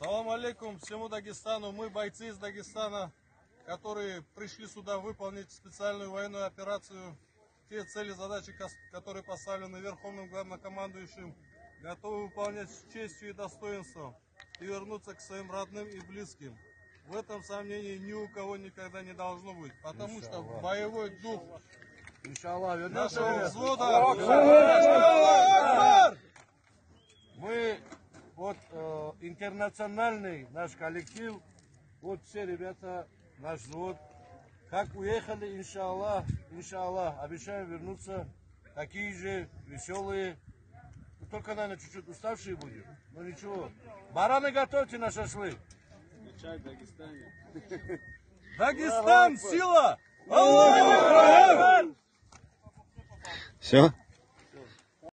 Салам алейкум всему Дагестану. Мы бойцы из Дагестана, которые пришли сюда выполнить специальную военную операцию. Те цели, задачи, которые поставлены Верховным Главнокомандующим, готовы выполнять с честью и достоинством и вернуться к своим родным и близким. В этом сомнений ни у кого никогда не должно быть, потому что боевой дух нашего взвода... Мы, вот, интернациональный наш коллектив, вот все ребята, наш взвод, как уехали, иншаллах, обещаем вернуться такие же веселые, только, наверное, чуть-чуть уставшие будем, но ничего. Бараны готовьте на шашлык. Чай в Дагестане. Дагестан, сила! Все?